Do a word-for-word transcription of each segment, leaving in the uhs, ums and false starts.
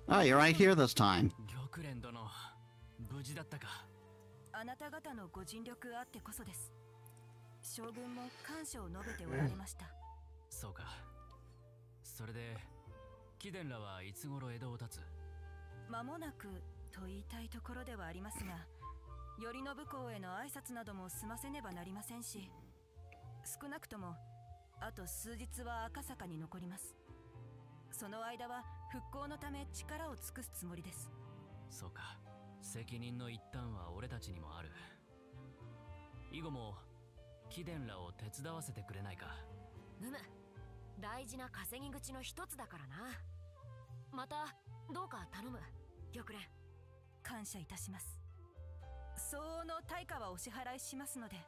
Oh, you're right here this time. 玉蓮殿、無事だったか。 あなた方のご尽力あってこそです。将軍も感謝を述べておられました。 そうか。それで、貴殿らはいつ頃江戸を立つ？ 間もなくと言いたいところではありますが、頼信公への挨拶なども済ませねばなりませんし、少なくともあと数日は赤坂に残ります。その間は復興のため力を尽くすつもりです。 そうか。責任の一端は俺たちにもある。以後も貴殿らを手伝わせてくれないか。 うむ、大事な稼ぎ口の一つだからな。またどうか頼む、玉蓮。 感謝いたします。相応の対価はお支払いしますので。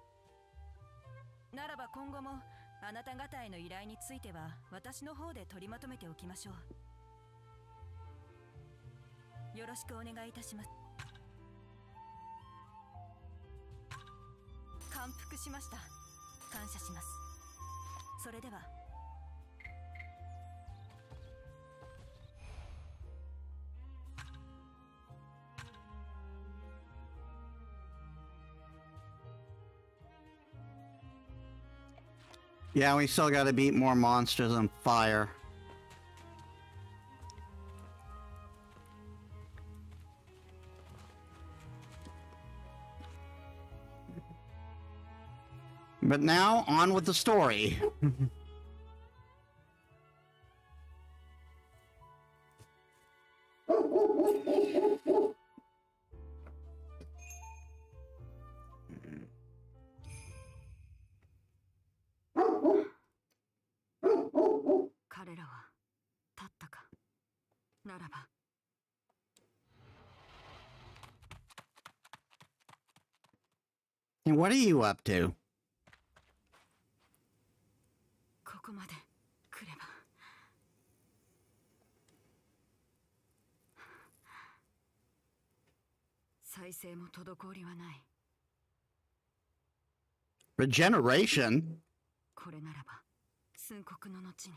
ならば今後もあなた方への依頼については私の方で取りまとめておきましょう。よろしくお願いいたします。感服しました。感謝します。それでは。 Yeah, we still gotta beat more monsters on fire. But now, on with the story. And what are you up to? ここまで来れば。再生も滞りはない。 Regeneration? これならば寸刻の後に。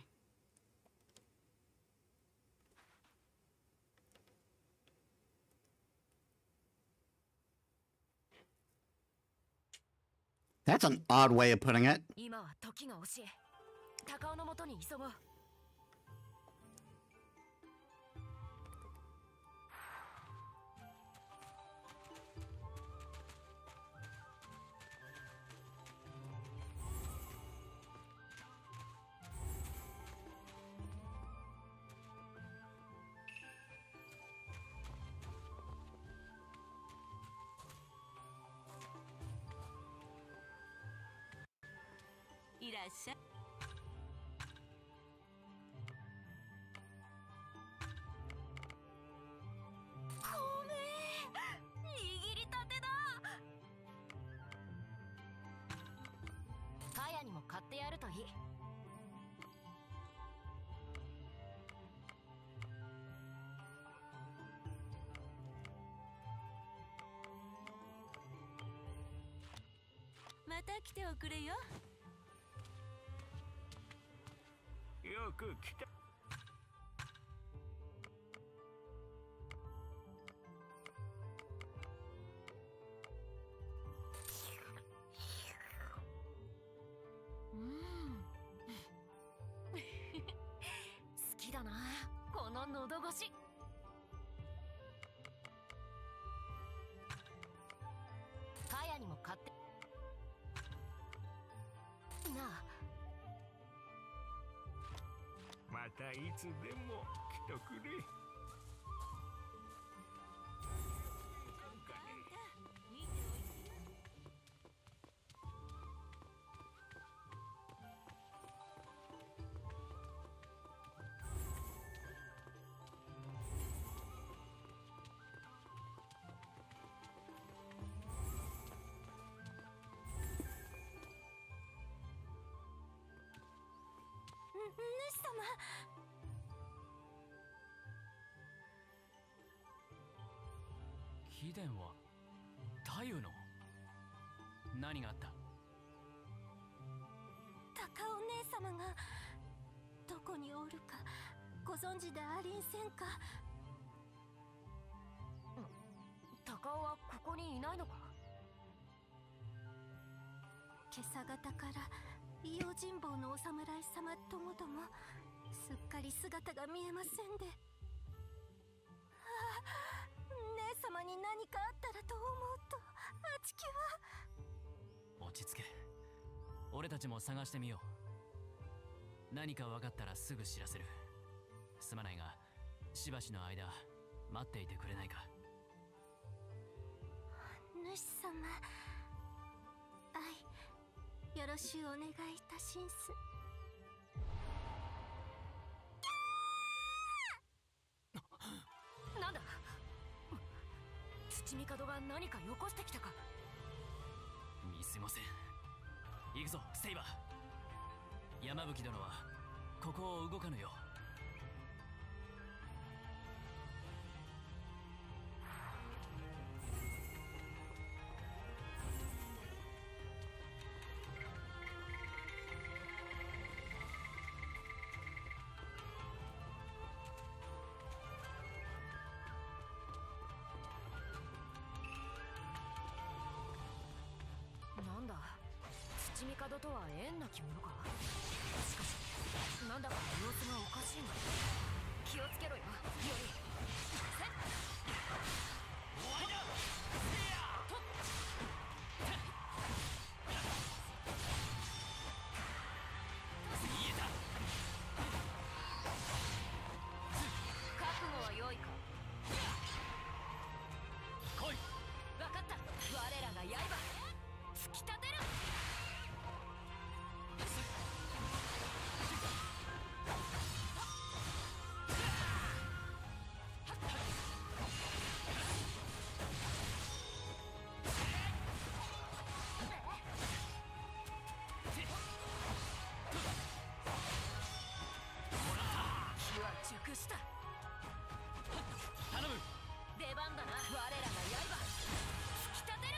That's an odd way of putting it. 今は時が教え、高尾のもとに急ごう。いらっしゃい。ごめん、握りたてだ。かやにも買ってやるといい。また来ておくれよ。 よく来た。 うん。好きだな、この喉越し。かやにも買ってなあ。 またいつでも来とくれ。 主様。 貴殿は太夫の。何があった？ 高尾姉様がどこにおるかご存知でありんせんか。 ないのか。 今朝方から用心棒のお侍様ともどもすっかり姿が見えませんで、ああ、姉様に何かあったらと思うとあちきは。 落ち着け。俺たちも探してみよう。何か分かったらすぐ知らせる。すまないがしばしの間待っていてくれないか。 主様、愛よろしゅうお願いいたしんす。 なんだ、土帝が何かよこしてきたか。 見過ごせん。行くぞセイバー。山吹殿はここを動かぬよう。 なんだ、土帝とは縁なき者か。しかしなんだか様子がおかしいな。気をつけろよ、より。せっ終わりだ。とっ言えた。覚悟は良いか。来い。分かった。我らが刃突き立てる。気は熟した。 頼む。 出番だな。我らが刃突き立てる。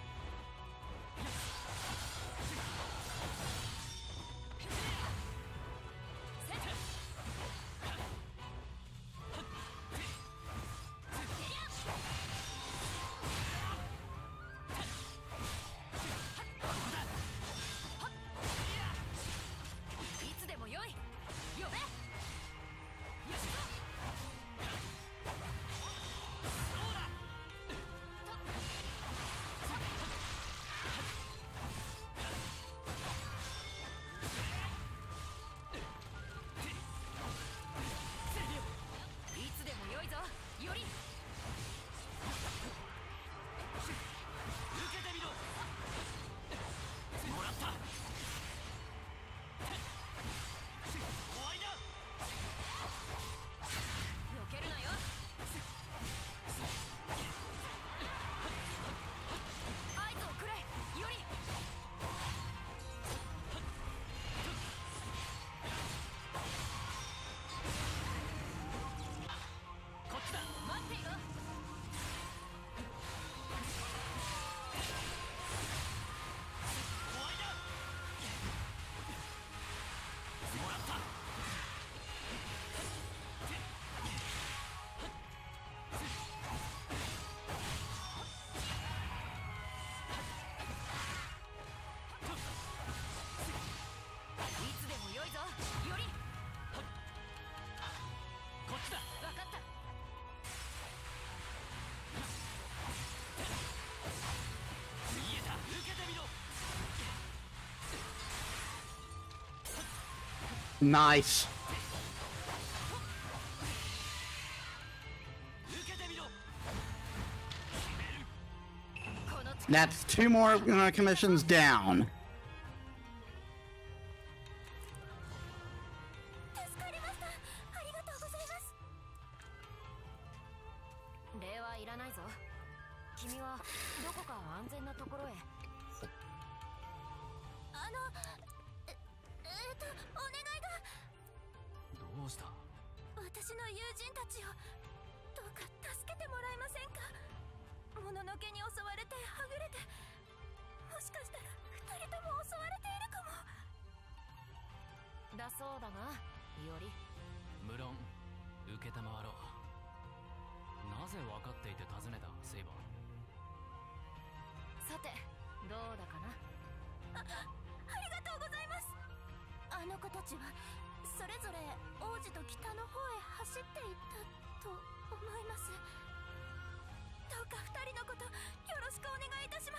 いつでもよい。呼べ。よし。いつでもよいぞ、より。 受けてみろ。もらった。終わりだ。 避けるなよ。合図をくれ、より。 こっちだ。 待っていろ。 終わりだ。もらった。 いつでもよいぞ、より。 こっちだ。 分かった。 見えた。受けてみろ。 Nice. 受けてみろ。 この力。 That's two more uh, commissions down. 助かりました。ありがとうございます。 礼はいらないぞ。君はどこか安全なところへ。 あのええーとお願いが。 どうした。 私の友人たちをどうか助けてもらえませんか。もののけに襲われてはぐれて、もしかしたら二人とも襲われているかも。 だそうだな、より。 無論受けたまわろう。なぜ分かっていて尋ねたセイバー。 ちはそれぞれ王子と北の方へ走っていったと思います。どうか二人のことよろしくお願いいたします。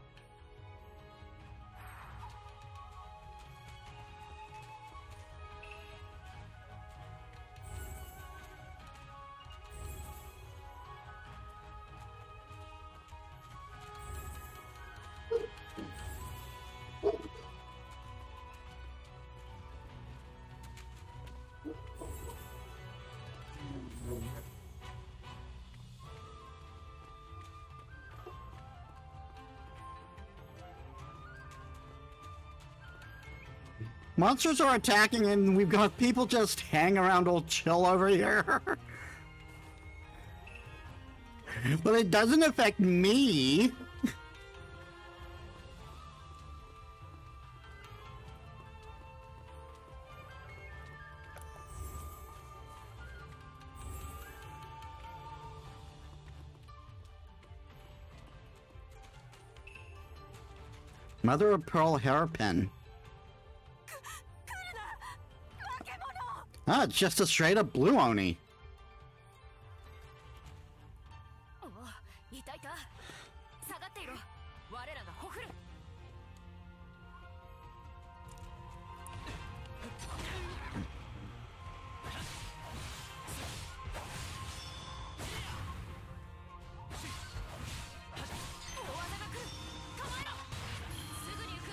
Monsters are attacking and we've got people just hang around old chill over here. But it doesn't affect me. Mother of pearl hairpin. Ah, it's just a straight up blue Oni. おお、痛いか。下がっていろ。我らがほふる。大技が来る。構えろ。すぐに行く。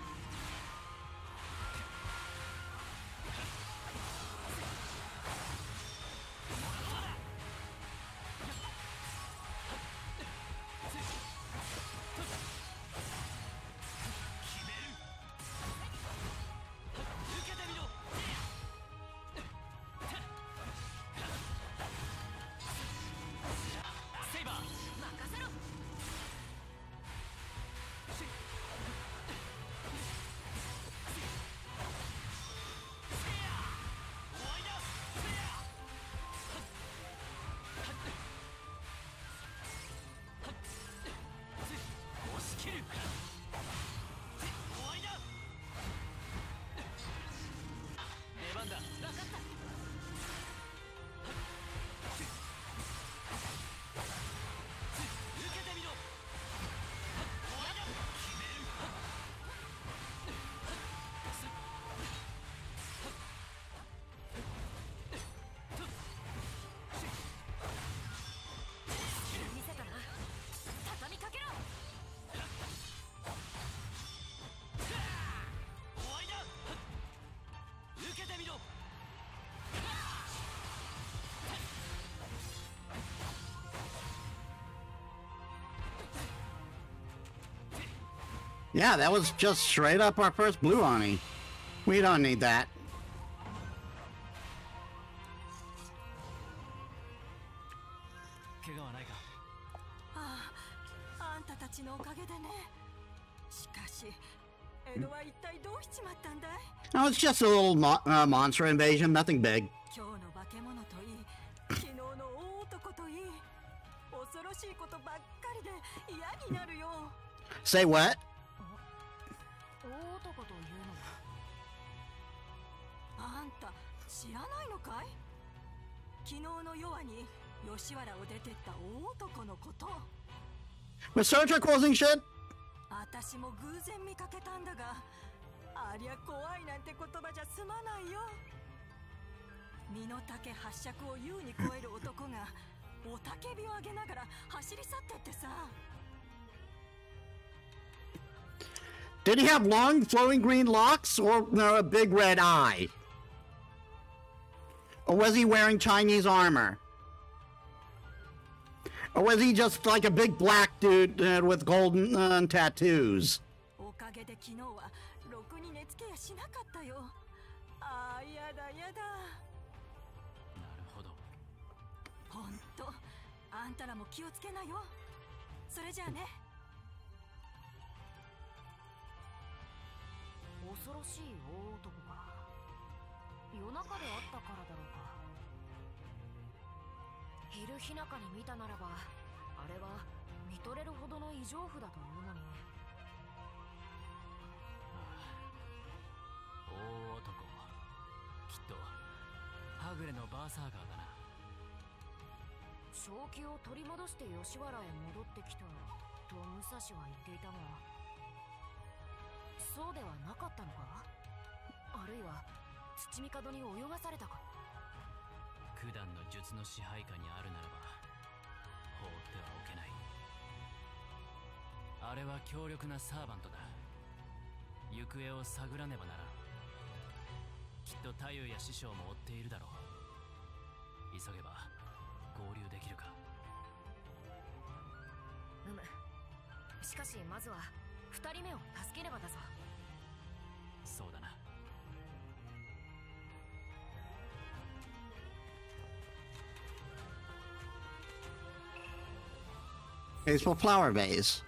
Yeah, that was just straight up our first blue Oni. We don't need that. 怪我はないか。 ああ、あんたたちのおかげでね。しかし、江戸は一体どうしちまったんだい？ Oh, it's just a little mo uh, monster invasion, nothing big. 今日の化け物といい、昨日の大男といい、恐ろしいことばっかりで嫌になるよ。 Say what? 大男というのは。 あんた知らないのかい？昨日の夜に吉原を出てった大男のこと。 Was Soja causing shit? 私も偶然見かけたんだが、ありゃ怖いなんて言葉じゃ済まないよ。身の丈八尺を優に超える男が雄たけびを上げながら走り去ってってさ。 Did he have long flowing green locks or uh, a big red eye? Or was he wearing Chinese armor? Or was he just like a big black dude uh, with golden uh, tattoos? おかげで昨日はろくに寝つけやしなかったよ。ああ、やだやだ。 なるほど。 ほんと、あんたらも気をつけなよ。それじゃあね。 恐ろしい大男か。夜中であったからだろうか。昼日中に見たならば、あれは見とれるほどの異常符だというのに。 大男。 ぐれのバーサーカーだな。 正気を取り戻して吉原へ戻ってきたと武蔵は言っていたが、そうではなかったのか。あるいは土帝に泳がされたか。 九段の術の支配下にあるならば放ってはおけない。あれは強力なサーバントだ。行方を探らねばならん。きっと太夫や師匠も追っているだろう。急げば合流できるか。 うむ。しかしまずは二人目を助けねばだぞ。 そうだな。 Tasteful flower vase.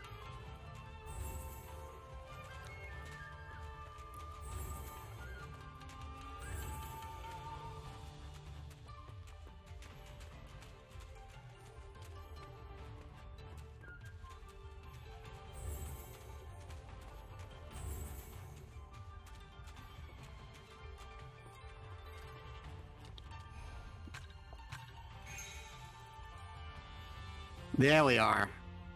There we are.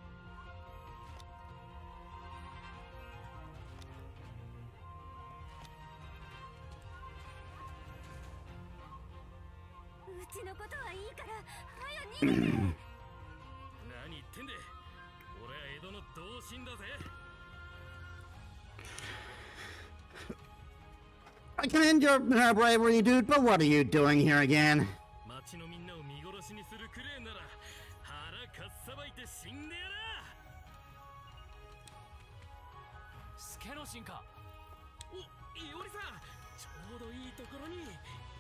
I commend your uh, bravery, dude, but what are you doing here again? お、いおりさん、ちょうどいいところに。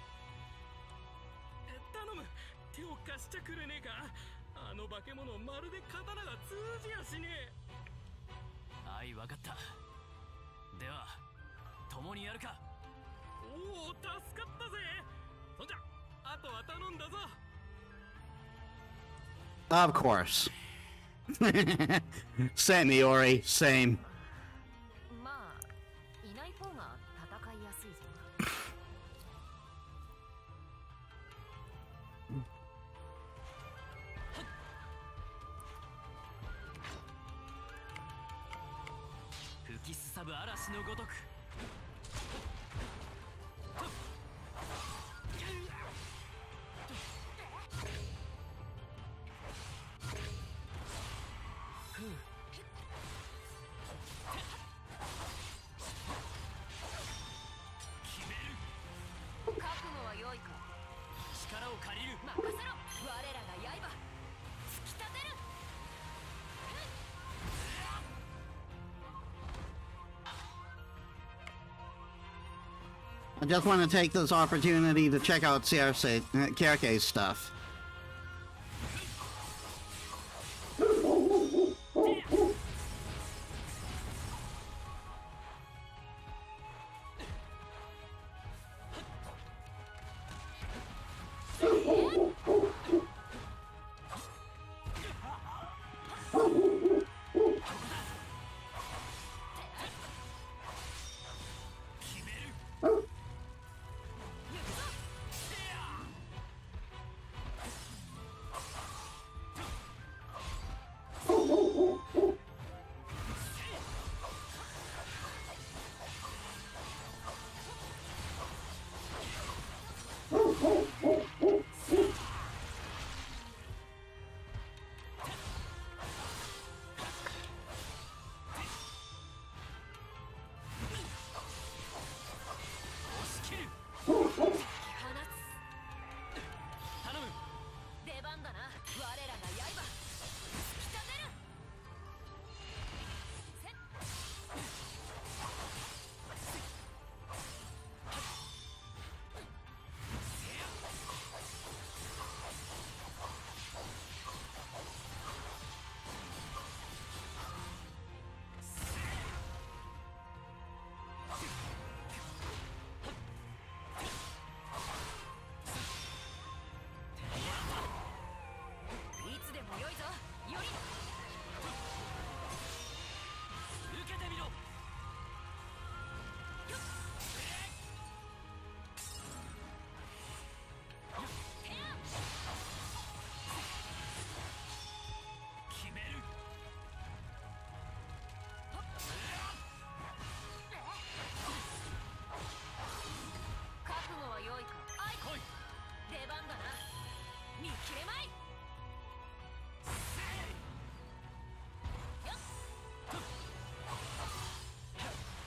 頼む、手を貸しちゃくれねえか。あの化け物まるで刀が通じやしねえ。 あい、わかった。では共にやるか。 おお、助かったぜ。そんじゃあとは頼んだぞ。 Of course. Same, Iori. Same. まあ、いない方が戦いやすいぞ。 吹きすさぶ嵐のごとく。 I just want to take this opportunity to check out Kierke's stuff.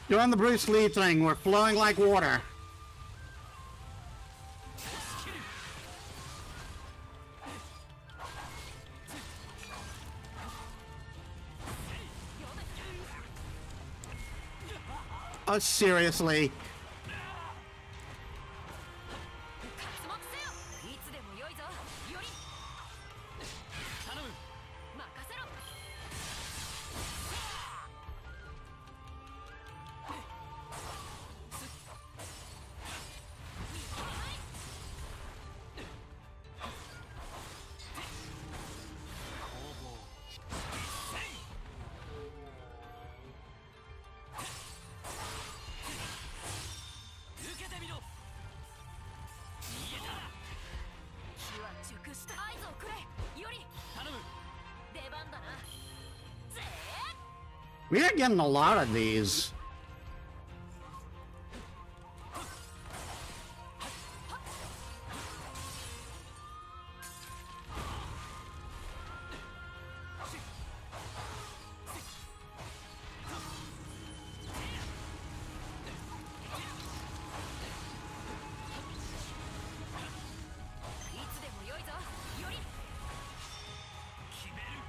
Doing the Bruce Lee thing. We're flowing like water. Oh, seriously? 活目せよ。いつでも良いぞ。より頼む。 任せろ。 受けてみろ。見えた。 火は熟した。合図をくれ。より頼む。 出番だな。ぜ We're getting a lot of these. いつでも良いぞ。より決める。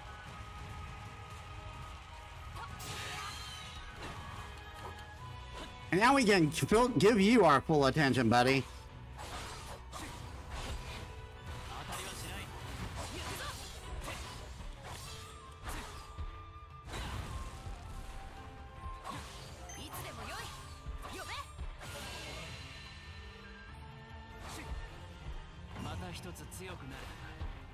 And now we can fill, give you our full attention, buddy. 当たりはしない。 行くぞ。いつでも良い。呼べ。 また一つ強くなれたか。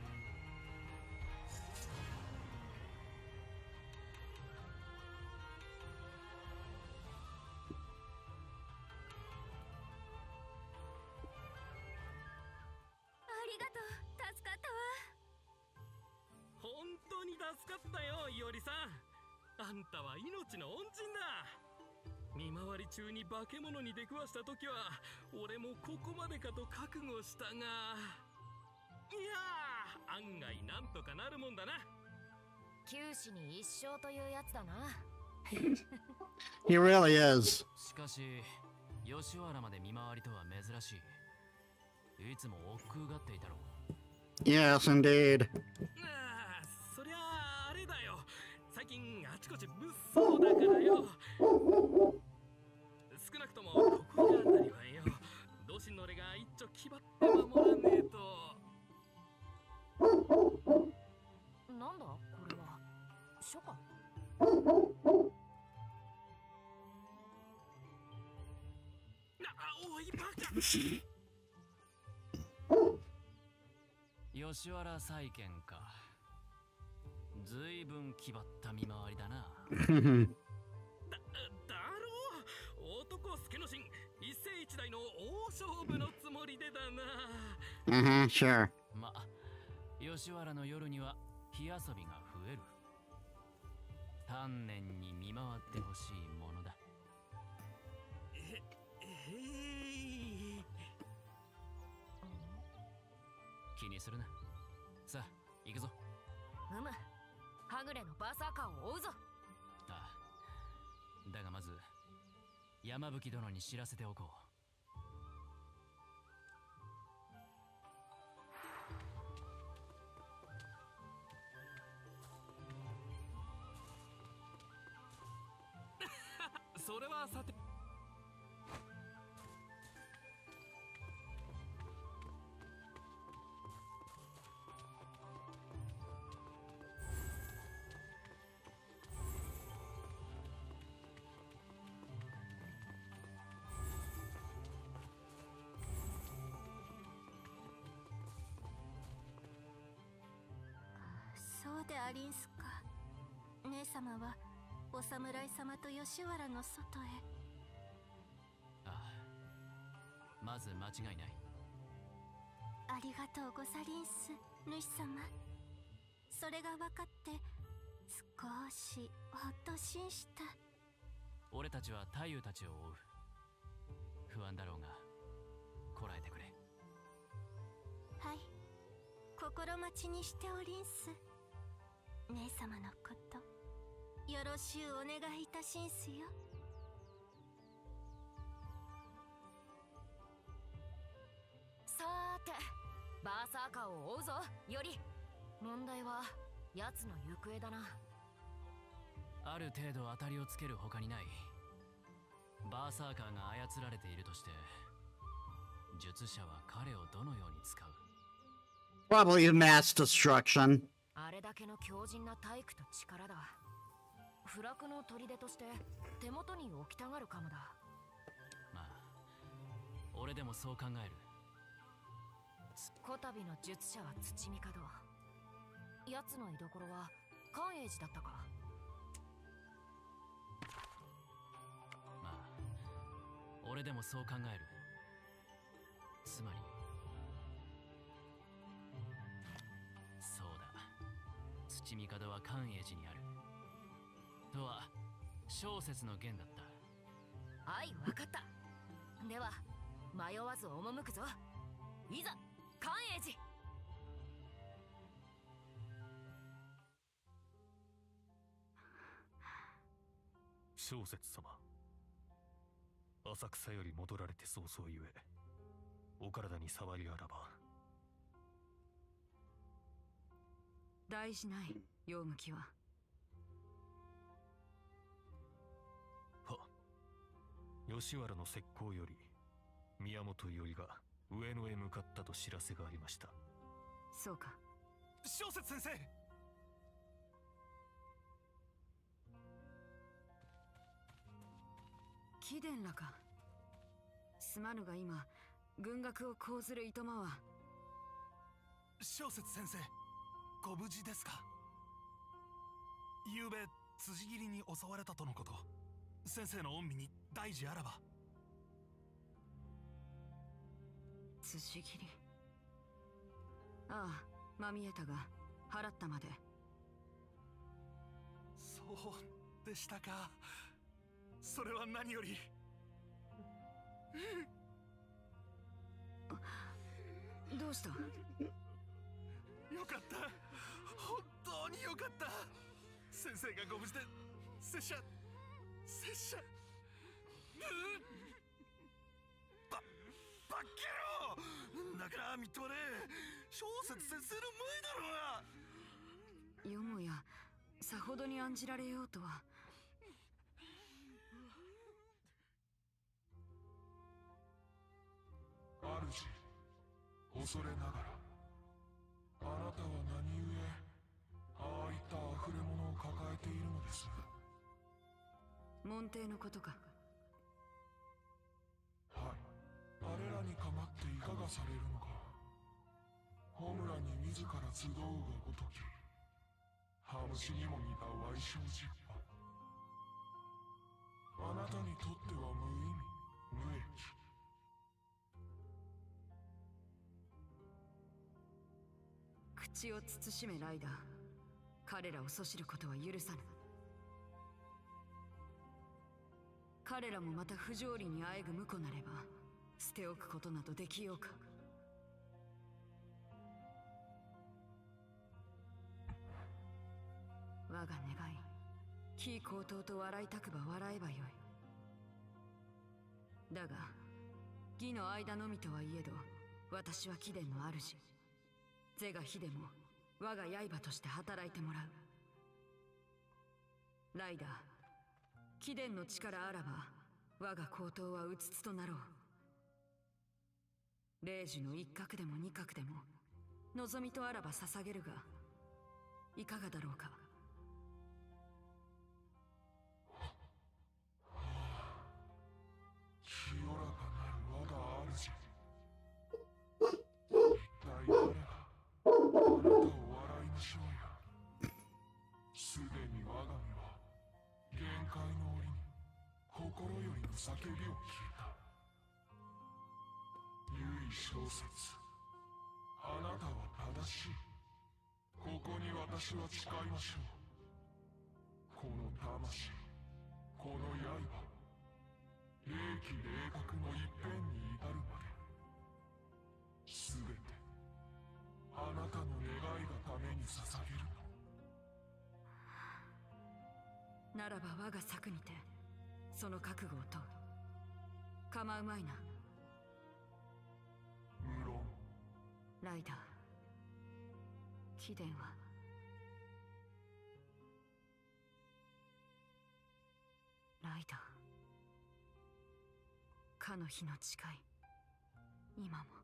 ありがとう。助かったわ。 本当に助かったよ、いおりさん。あんたは命の恩人だ。見回り中に化け物に出くわした時は俺もここまでかと覚悟したが、いやー、案外なんとかなるもんだな。 九死に一生というやつだな。 He really is. しかし吉原まで見回りとは珍しい。いつも億劫がっていたろう。 Yes, indeed. ああ、そりゃああれだよ。最近あちこち物騒だからよ。少なくともここら辺りはよ、同心の俺が一丁気張って守らねえと。 なんだこれは。書か。 あ、おいバカ。 吉原再建か。ずいぶん気張った見回りだな。 だ、だろう。男助の神、一世一代の大勝負のつもりでだな。 Uh-huh, sure. ま、吉原の夜には火遊びが増える。丹念に見回ってほしいものだ。 へい。 気にするな。さあ、行くぞ。 うむ。はぐれのバーサーカーを追うぞ。 ああ、だがまず山吹殿に知らせておこう。 それはさて。 そうでありんすか。姉様はお侍様と吉原の外へ。 ああ、まず間違いない。 ありがとうござりんす、主様。それが分かって少しほっとしんした。 俺たちは太夫たちを追う。不安だろうがこらえてくれ。 はい、心待ちにしておりんす。姉様のことよろしゅうお願いいたしんすよ。 サーカーを追うぞより。問題は奴の行方だな。 ある程度当たりをつける他にない。バーサーカーが操られているとして、術者は彼をどのように使う？ Probably mass destruction. あれだけの強靭な体育と力だ。不落の砦として手元に置きたがるかもだ。 まあ俺でもそう考える。 こたびの術者は土御門。奴の居所は寛永寺だったか。 まあ俺でもそう考える。つまりそうだ、土御門は寛永寺にあるとは小説の言だった。 はい、わかった。では迷わず赴くぞ。いざ寛永寺。 小説様、浅草より戻られて早々ゆえお体に触りあらば。 大事ない、用向きは。 は吉原の石膏より宮本よりが上野へ向かったと知らせがありました。 そうか。 小説先生、 貴殿らか。すまぬが今軍学を講ずるいとまは。 小説先生、ご無事ですか？ゆうべ辻斬りに襲われたとのこと。先生の御身に大事あらば。 辻斬り。ああ、まみえたが払ったまで。 そうでしたか。それは何より。 どうした？ よかった、本当によかった。先生がご無事で。拙者拙者ばバッケロだからみっともねえ。小説先生の前だろうが。 よもやさほどに案じられようとは。 主、恐れながら、あなたは何故ああいった溢れ物を抱えているのです？ 門弟のことか。 はい、あれらにかまっていかがされるのか。ホムラに自ら集うがごとき、羽虫にも似た矮小実派。あなたにとっては無意味、無益。 口を慎めライダー。彼らを阻止ることは許さぬ。彼らもまた不条理にあえぐ婿なれば捨ておくことなどできようか。我が願い、紀伊高等と笑いたくば笑えばよい。だが義の間のみとはいえど、私は貴殿の主。是が非でも我が刃として働いてもらう。ライダー、貴殿の力あらば我が高等はうつつとなろう。霊樹の一角でも二角でも望みとあらば捧げるがいかがだろうか。 清らかなる我が主、一体誰があなたを笑いましょうや。すでに我が身は限界の折に心よりの叫びを聞いた。唯小説、あなたは正しい。ここに私は誓いましょう。この魂、この刃、霊気霊覚の一辺に至るまで、すべてあなたの願いがために捧げるの。 ならば我が策にてその覚悟を問う。構うまいな。 無論。 ライダー、 貴殿はライダー、かの日の誓い、今も。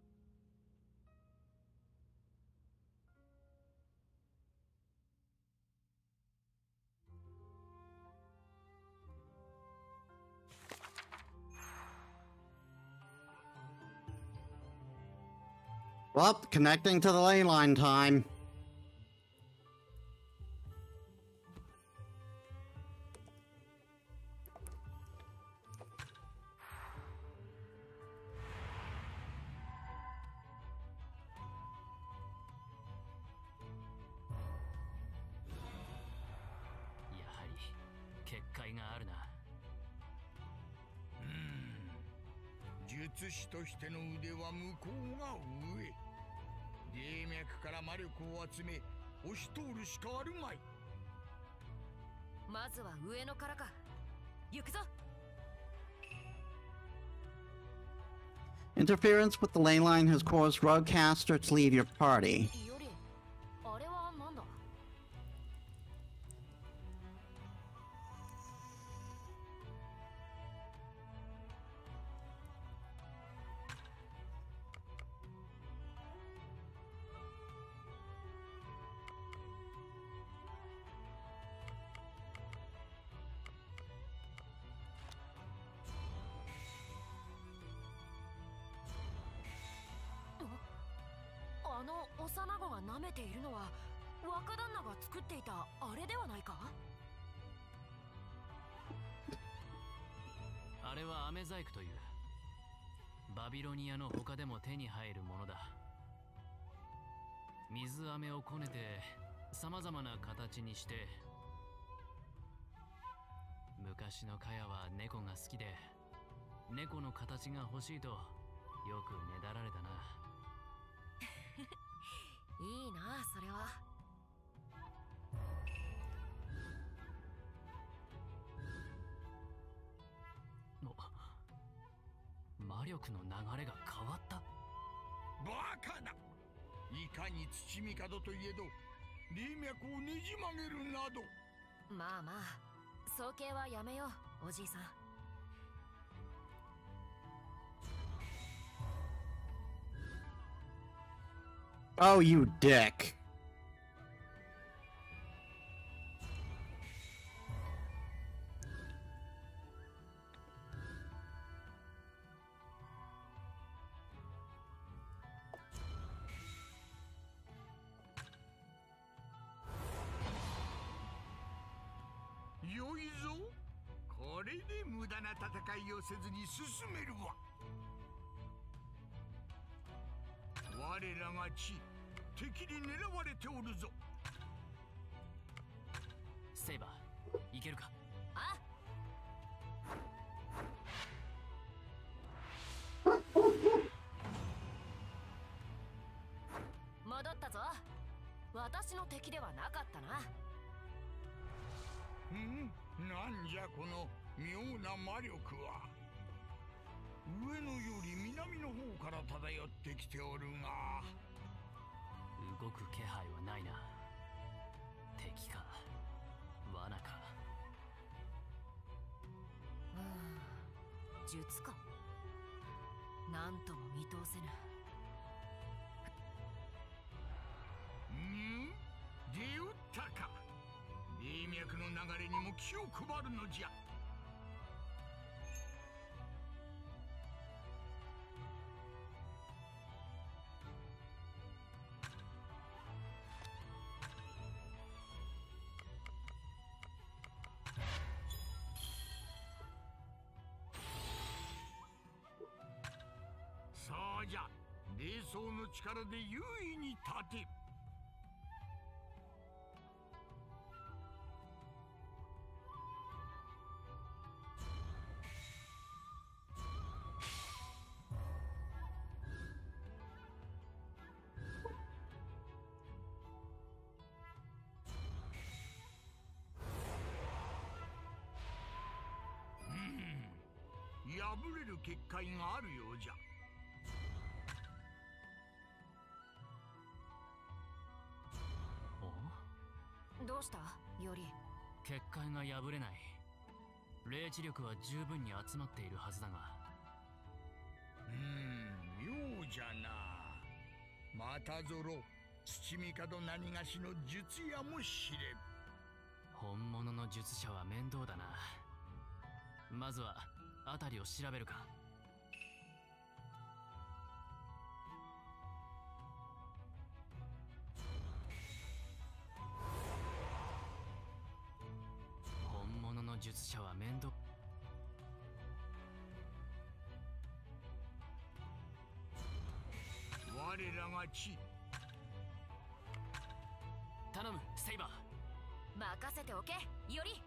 Well, connecting to the ley line time. Yeah, 結界があるな。 うーん、術師としての腕は向こうが上。霊脈から魔力を集め押し通るしかあるまい。 まずは上野からか。行くぞ。 Interference with the ley line has caused Roguecaster to leave your party. より、あれはなんだ。あの幼子が舐めているのは若旦那が作っていたあれではないか。 あれは飴細工というバビロニアの他でも手に入るものだ。水飴をこねてさまざまな形にして。昔のカヤは猫が好きで猫の形が欲しいとよくねだられたな。 いいな、それは。 魔力の流れが変わった。 バカだ。いかに土帝といえど霊脈をねじ曲げるなど。 まあまあ、早計はやめよう、おじいさん。 Oh, you dick. よいぞ。これで無駄な戦いをせずに進めるわ。我らが地、敵に狙われておるぞ。 セイバー、いけるか。 あ、戻ったぞ。私の敵ではなかったな。 ん？なんじゃこの妙な魔力は。上野より南の方から漂ってきておるが。 動く気配はないな。敵か罠か。 うん、術か。なんとも見通せぬ。 ん？出打ったか。霊脈の流れにも気を配るのじゃ。そうじゃ。霊槍の力で優位に立て。破れる結界があるようじゃ。 どうしたより。 結界が破れない。霊知力は十分に集まっているはずだが。 うーん、妙じゃな。またぞろ土帝何がしの術やもしれん。 本物の術者は面倒だな。まずは辺りを調べるか。本物の術者は面倒。 我らが地。 頼むセイバー。 任せておけより。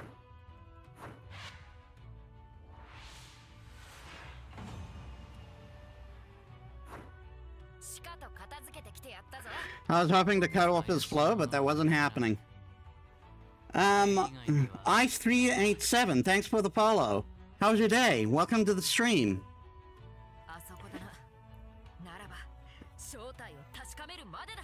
しかと片付けてきてやったぞ。 I was hoping to cut off his flow, but that wasn't happening. Um, I three eight seven, thanks for the follow. How's your day? Welcome to the stream. あそこだな。ならば正体を確かめるまでだ。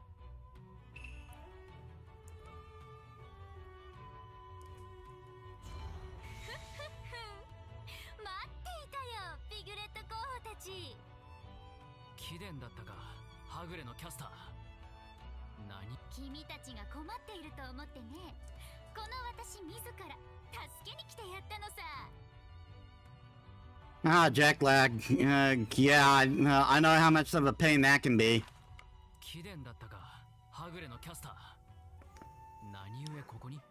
貴殿だったか、はぐれのキャスター。何？ 君たちが困っていると思ってね。この私自ら助けに来てやったのさ。 Ah, jet lag. Uh, yeah, I, uh, I know how much of a pain that can be. 貴殿だったか、はぐれのキャスター。何故ここに？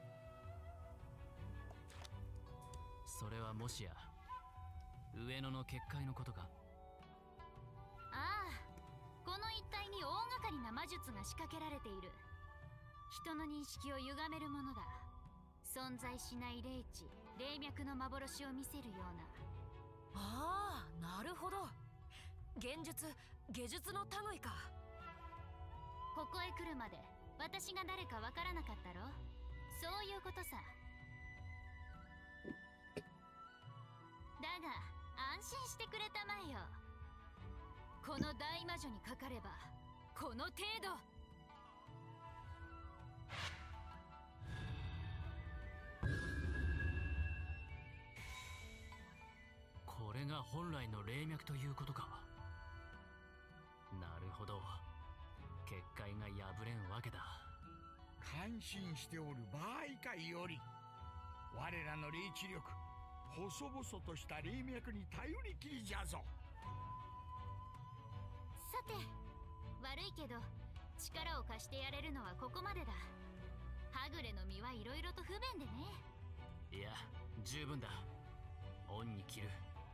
それはもしや上野の結界のことか？ ああ、この一帯に大掛かりな魔術が仕掛けられている。人の認識を歪めるものだ。存在しない霊地、霊脈の幻を見せるような。 ああ、なるほど。現術、下術の類か。 ここへ来るまで私が誰かわからなかったろ。そういうことさ。だが安心してくれたまえよ。この大魔女にかかればこの程度。 これが本来の霊脈ということか。なるほど、結界が破れんわけだ。 感心しておる場合かより。我らの霊知力、細々とした霊脈に頼りきりじゃぞ。 さて、悪いけど力を貸してやれるのはここまでだ。はぐれの実はいろいろと不便でね。 いや、十分だ。恩に着る。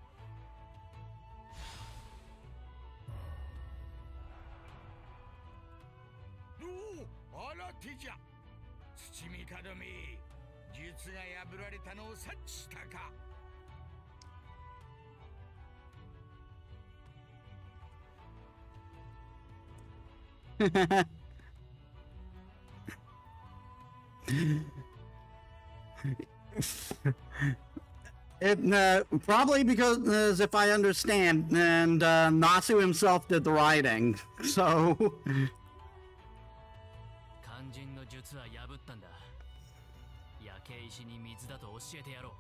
おお、あら手じゃ。土帝め、術が破られたのを察知したか。 It, uh, probably because, as if I understand, and uh, Nasu himself did the writing, so... 肝心の術は破ったんだ。焼け石に水だと教えてやろう。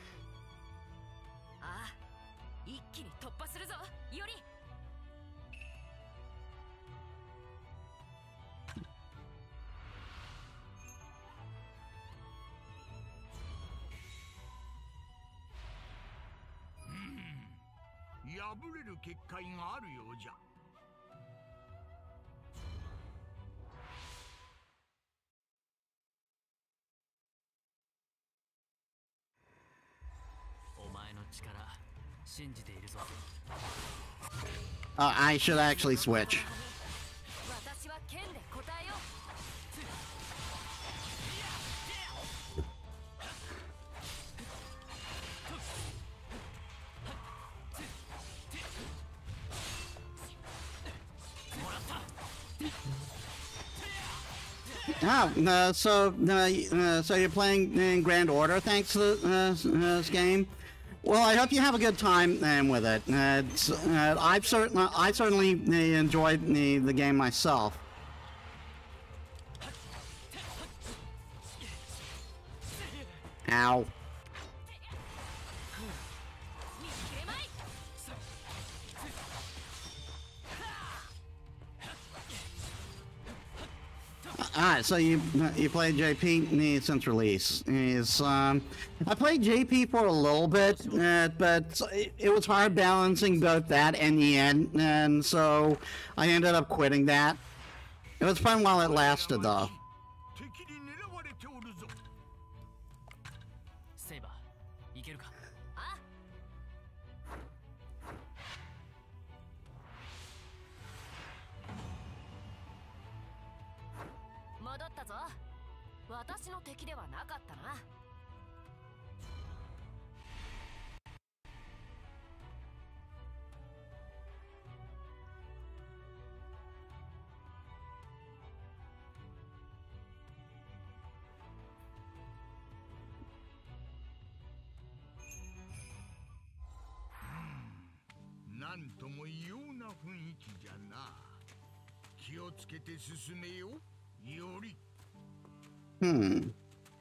ああ、一気に突破するぞより。 破れる結界があるようじゃ。 お前の力信じているぞ。 Uh, I should actually switch. 私は剣で答えよう。 Oh, uh, so uh, uh, so you're playing in Grand Order thanks to uh, this game. Well, I hope you have a good time um, with it. Uh, it's, uh, I've certainly I certainly enjoyed the the game myself. Ow. Alright, so you you played J P since release. He's, um, I played J P for a little bit, uh, but it, it was hard balancing both that and the end, and so I ended up quitting that. It was fun while it lasted, though. なんとも異様な雰囲気じゃな。気をつけて進めよ、より。 Hmm.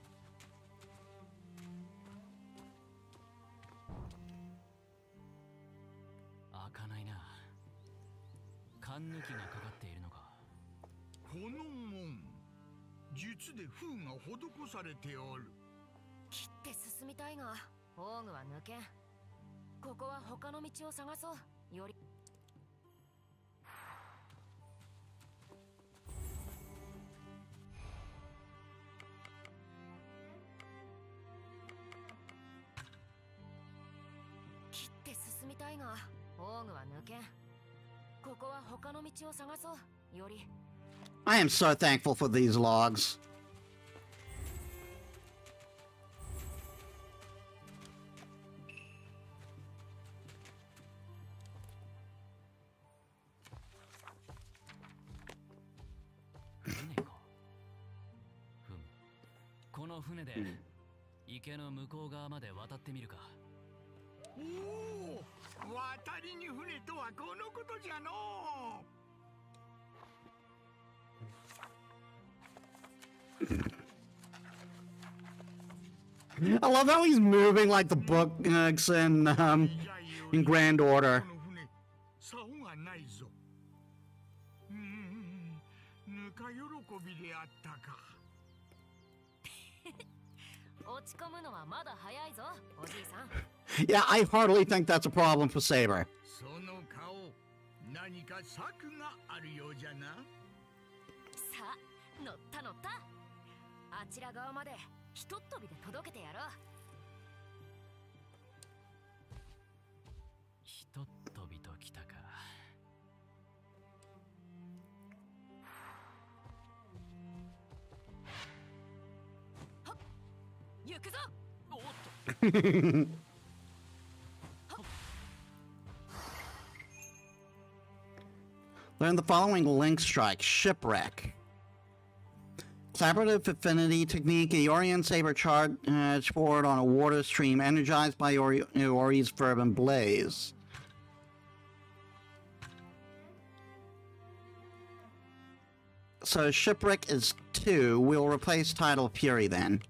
開かないな。勘抜きがかかっているのか。 この門、術で封が施されておる。 切って進みたいが、オーグは抜けん。ここは他の道を探そう。より切って進みたいが、オーグは抜けん。ここは他の道を探そう。より I am so thankful for these logs. Hmm. この船で池の向こう側まで渡ってみるか。 おお、渡りに船とはこのことじゃのう。 I love how he's moving like the books in um in grand order. 竿がないぞ。うーん、ぬか喜びであったか。 落ち込むのはまだ早いぞ、おじいさん。 Yeah, I hardly think that's a problem for Saber. その顔、何か策があるようじゃな。 さあ、乗った乗った。あちら側までひとっ飛びで届けてやろう。 ひとっ飛びときたか。 はっ、行くぞ。おっと。 Learn the following link strike: Shipwreck. Collaborative affinity technique. The Orient Saber charge uh, forward on a water stream energized by Ori Ori's fervent blaze. So Shipwreck is two. We'll replace Tidal Fury then.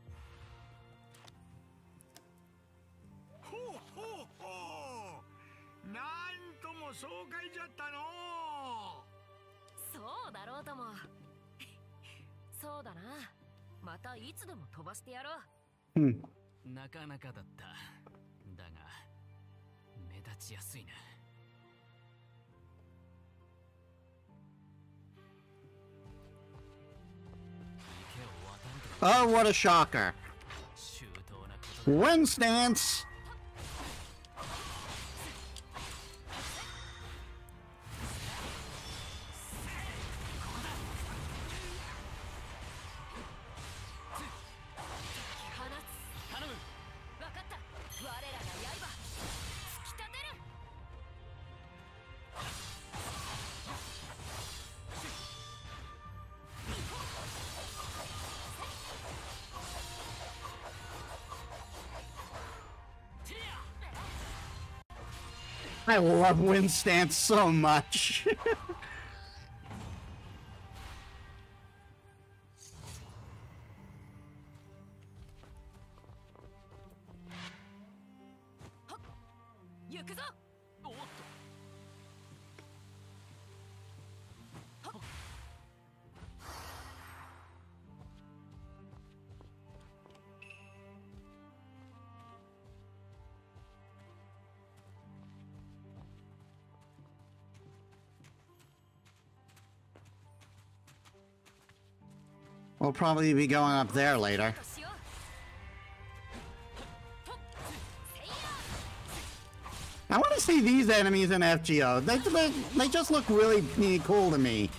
ほうほうほう、なんとも爽快じゃったの。 そうだろうとも。そうだな。またいつでも飛ばしてやろう。 Hmm. なかなかだった。だが目立ちやすいな。 Oh, what a shocker. Wind stance. I love Wind Stance so much. くぞ。 おっと。 We'll probably be going up there later. I want to see these enemies in F G O. They, they, they just look really cool to me.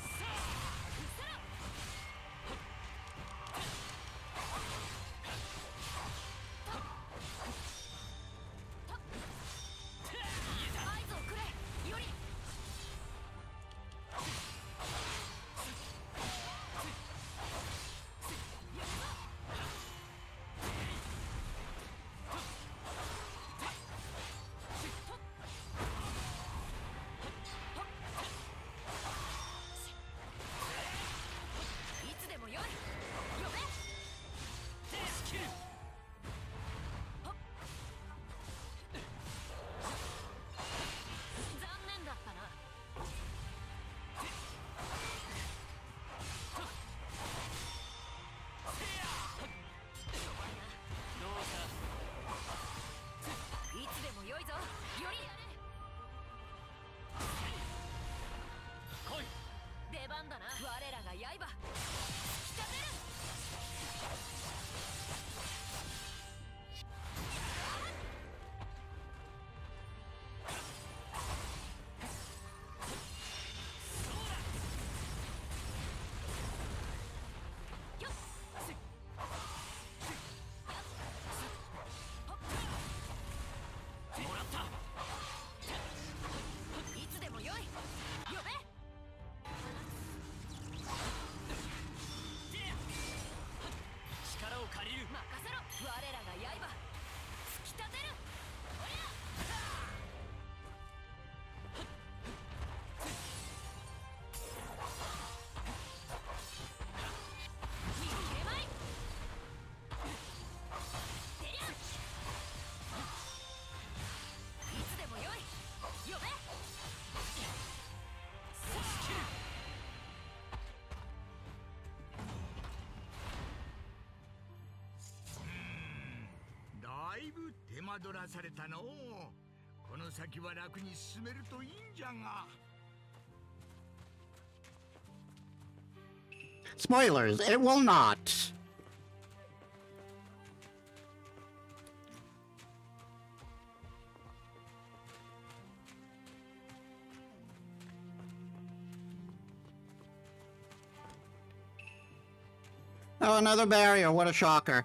Spoilers, it will not. Oh, another barrier, what a shocker.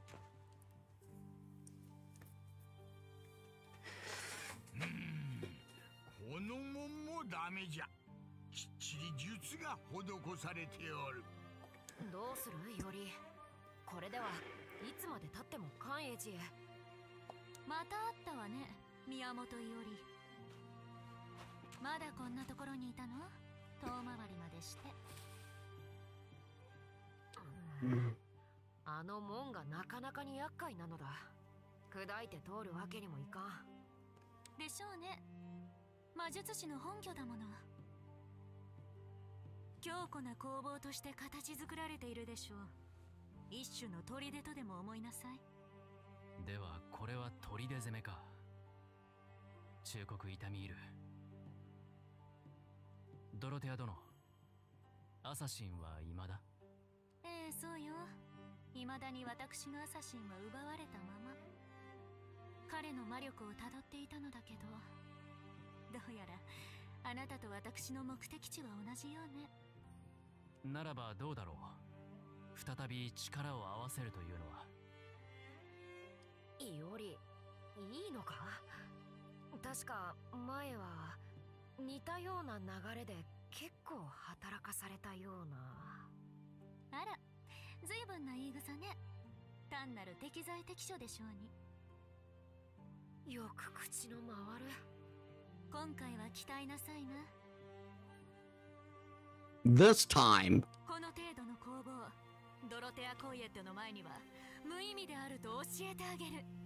Mm. あの門がなかなかに厄介なのだ。砕いて通るわけにもいかん。 でしょうね。魔術師の本拠だもの。強固な工房として形作られているでしょう。一種の砦とでも思いなさい。 ではこれは砦攻めか。忠告痛み入る。ドロテア殿、アサシンは未だ？ ええ、そうよ。未だに私のアサシンは奪われたまま。彼の魔力をたどっていたのだけど、どうやらあなたと私の目的地は同じようね。 ならばどうだろう。再び力を合わせるというのは。 いおり、いいのか？確か前は似たような流れで結構働かされたような。 あら、ずいぶんな言い草ね。単なる適材適所でしょうに。 よく口の回る。 今回は期待なさいな。 This time. この程度の攻防、ドロテア・コイエットの前には無意味であると教えてあげる。